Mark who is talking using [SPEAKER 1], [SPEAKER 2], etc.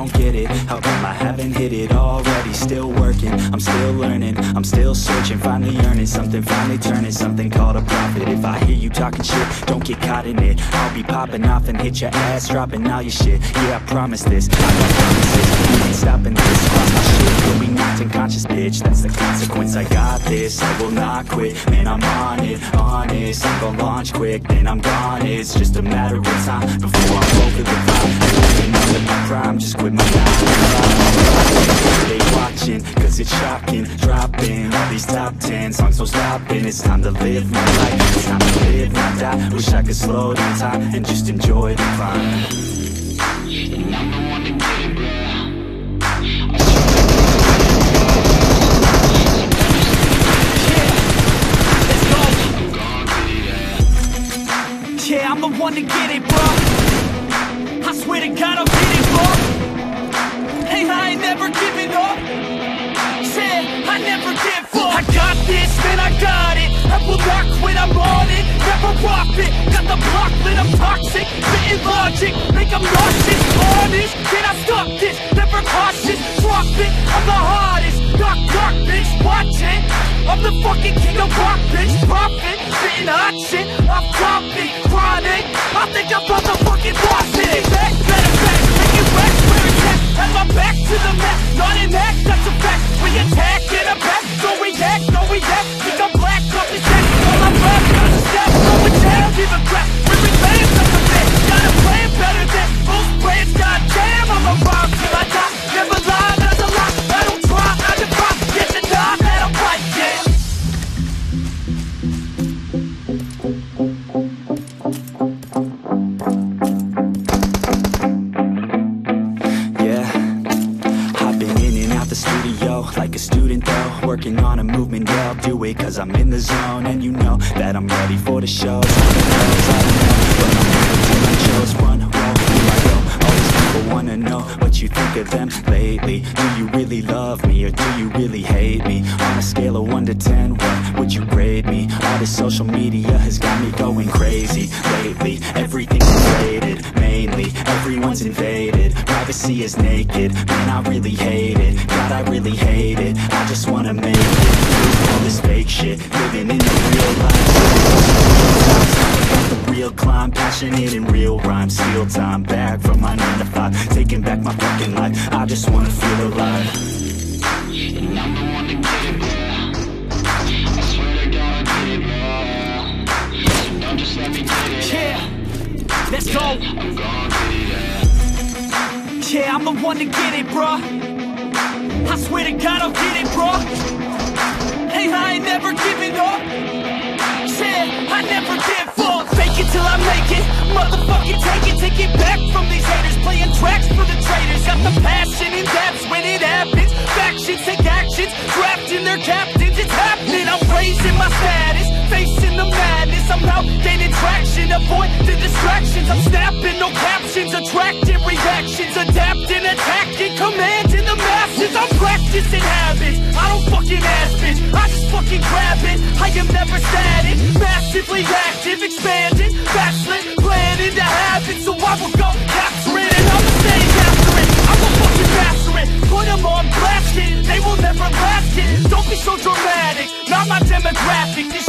[SPEAKER 1] don't get it. How come I haven't hit it already? Still working, I'm still learning, I'm still searching, finally earning something, finally turning something called a profit. If I hear you talking shit, don't get caught in it. I'll be popping off and hit your ass, dropping all your shit. Yeah, I promise this, I got promises, you ain't stopping this. Cross my shit, you'll be knocked unconscious, bitch. That's the consequence, I got this, I will not quit. Man, I'm on it, honest, I'm gon' launch quick, then I'm gone. It's just a matter of time before I'm over the top. I'm under my prime, just quit my 9 to 5. They watching, cause it's shocking, dropping all these top 10 songs, so stopping. It's time to live my life, it's time to live, not die. Wish I could slow down time and just enjoy the climb. And I'm the one to get it, bro. Yeah, I'm the one to get it, bro. I swear to God I'll get it, bro. Hey, I ain't never giving up. Yeah, I never give up. I got this, man, I got it. I will not quit, I'm on it. Never rock it. Got the block lit, I'm toxic. Spitting logic, make them nauseous. Honest, can I stop this? Never cautious, drop it. I'm the hardest. Knock, knock, bitch, watch it. I'm the fucking king of rock, bitch. Profit, spitting hot shit. I'm topic, chronic. I think I'm motherfucking lost it. Back, better back, make it wreck, where it's at. Have my back to the mat, not an act, that's a fact. We attack in a back, no react, no react. Think I'm black, up his neck, all I'm rap, got a step, no one down, give a crap. We're in land, that's a fact. Got a plan better than most plans, goddamn. I'm a rhyme till I die, never lie, that's a lie. I don't try, I defy, get the nod that I'm right, yeah. Like a student though, working on a movement, yeah, I'll do it cause I'm in the zone. And you know that I'm ready for the show. One roll, here I go. All these people wanna know what you think of them lately. Do you really love me or do you really hate me? On a scale of 1 to 10, what would you grade me? All this social media has got me going crazy lately. Everything's invaded, mainly everyone's invaded. Privacy is naked, man, I really hate it. God, I really hate it. I just wanna make it. All this fake shit, living in the real life. The real climb, passionate in real rhyme. Steal time back from my 9 to 5, taking back my fucking life. I just wanna feel alive. And I'm the one to get it, bro. I swear to God I'll get it, bro. Don't just let me get it. Yeah, let's go. I'm gonna get it, yeah. Yeah, I'm the one to get it, bro. I swear to God I'll get it, bro. Hey, I ain't never giving up. Yeah, I never give up. Fake it till I make it. Motherfucking take it back from these haters. Playing tracks for the traitors. Got the passion in depths when it happens. Factions take actions, drafting their captains. It's happening, I'm raising my status. Facing the madness, I'm out gaining traction. Avoid the distractions, I'm snapping, no captions. Attracting reactions, adapting, attacking, commanding the masses. I'm practicing habits, I don't fucking ask bitch, I just fucking grab it. I am never static, massively active, expanding, backslid, planning to have it. So I will go capture it and I'ma stay after it. I will fucking master it, put them on blast it. They will never last it, don't be so dramatic, not my demographic. This